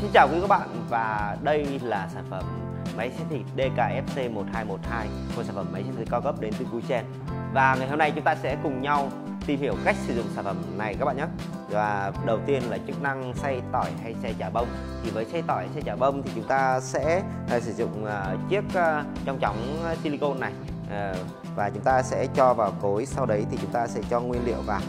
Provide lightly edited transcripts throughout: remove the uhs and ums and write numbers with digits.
Xin chào quý các bạn, và đây là sản phẩm máy xay thịt DKFC 1212, một sản phẩm máy xay thịt cao cấp đến từ Kuchen. Và ngày hôm nay chúng ta sẽ cùng nhau tìm hiểu cách sử dụng sản phẩm này các bạn nhé. Và đầu tiên là chức năng xay tỏi hay xay chả bông. Thì với xay tỏi hay xay chả bông thì chúng ta sẽ sử dụng chiếc trong chóng silicone này, và chúng ta sẽ cho vào cối. Sau đấy thì chúng ta sẽ cho nguyên liệu vào.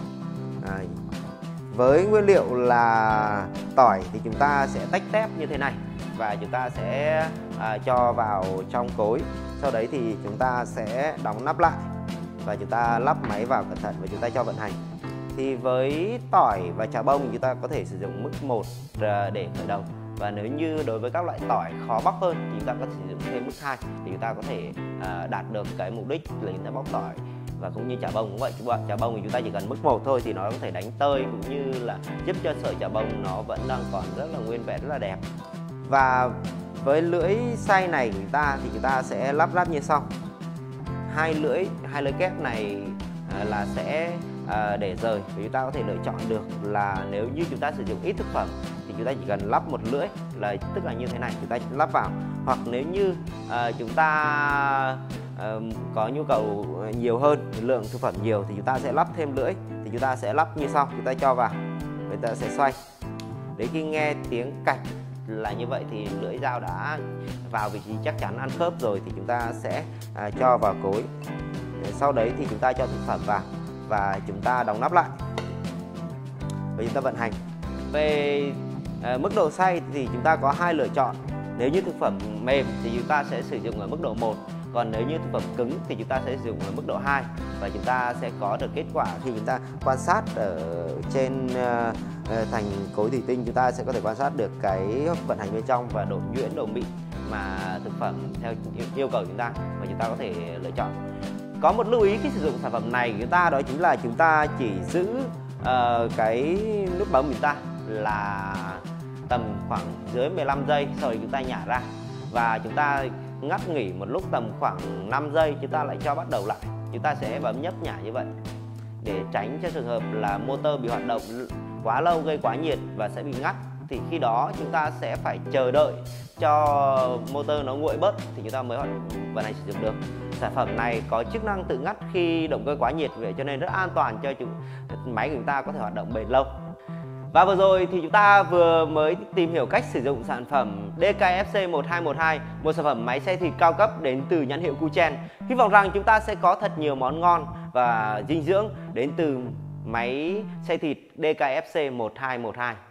Với nguyên liệu là tỏi thì chúng ta sẽ tách tép như thế này và chúng ta sẽ cho vào trong cối. Sau đấy thì chúng ta sẽ đóng nắp lại và chúng ta lắp máy vào cẩn thận và chúng ta cho vận hành. Thì với tỏi và chả bông chúng ta có thể sử dụng mức 1 để khởi đầu, và nếu như đối với các loại tỏi khó bóc hơn thì chúng ta có thể sử dụng thêm mức 2 thì chúng ta có thể đạt được cái mục đích là chúng ta bóc tỏi. Và cũng như chả bông cũng vậy, chả bông thì chúng ta chỉ cần mức 1 thôi thì nó có thể đánh tơi, cũng như là giúp cho sợi chả bông nó vẫn đang còn rất là nguyên vẹn, rất là đẹp. Và với lưỡi xay này của chúng ta thì chúng ta sẽ lắp ráp như sau. Hai lưỡi kép này là sẽ để rời, và chúng ta có thể lựa chọn được là nếu như chúng ta sử dụng ít thực phẩm thì chúng ta chỉ cần lắp một lưỡi, là tức là như thế này chúng ta lắp vào. Hoặc nếu như chúng ta có nhu cầu nhiều hơn, lượng thực phẩm nhiều thì chúng ta sẽ lắp thêm lưỡi. Thì chúng ta sẽ lắp như sau, chúng ta cho vào, người ta sẽ xoay. Đến khi nghe tiếng cạch là như vậy thì lưỡi dao đã vào vị trí chắc chắn ăn khớp rồi thì chúng ta sẽ cho vào cối. Sau đấy thì chúng ta cho thực phẩm vào và chúng ta đóng nắp lại và chúng ta vận hành. Về mức độ xay thì chúng ta có hai lựa chọn. Nếu như thực phẩm mềm thì chúng ta sẽ sử dụng ở mức độ 1, còn nếu như thực phẩm cứng thì chúng ta sẽ sử dụng ở mức độ 2, và chúng ta sẽ có được kết quả khi chúng ta quan sát ở trên thành cối thủy tinh. Chúng ta sẽ có thể quan sát được cái vận hành bên trong và độ nhuyễn, độ mịn mà thực phẩm theo yêu cầu chúng ta, và chúng ta có thể lựa chọn. Có một lưu ý khi sử dụng sản phẩm này của chúng ta, đó chính là chúng ta chỉ giữ cái nút bấm của chúng ta là tầm khoảng dưới 15 giây, sau đó chúng ta nhả ra và chúng ta ngắt nghỉ một lúc tầm khoảng 5 giây, chúng ta lại cho bắt đầu lại. Chúng ta sẽ bấm nhấp nhả như vậy để tránh cho trường hợp là motor bị hoạt động quá lâu, gây quá nhiệt và sẽ bị ngắt. Thì khi đó chúng ta sẽ phải chờ đợi cho motor nó nguội bớt thì chúng ta mới vận hành sử dụng được. Sản phẩm này có chức năng tự ngắt khi động cơ quá nhiệt, vậy cho nên rất an toàn cho máy của chúng ta có thể hoạt động bền lâu. Và vừa rồi thì chúng ta vừa mới tìm hiểu cách sử dụng sản phẩm DKFC 1212, một sản phẩm máy xay thịt cao cấp đến từ nhãn hiệu Kuchen. Hy vọng rằng chúng ta sẽ có thật nhiều món ngon và dinh dưỡng đến từ máy xay thịt DKFC 1212.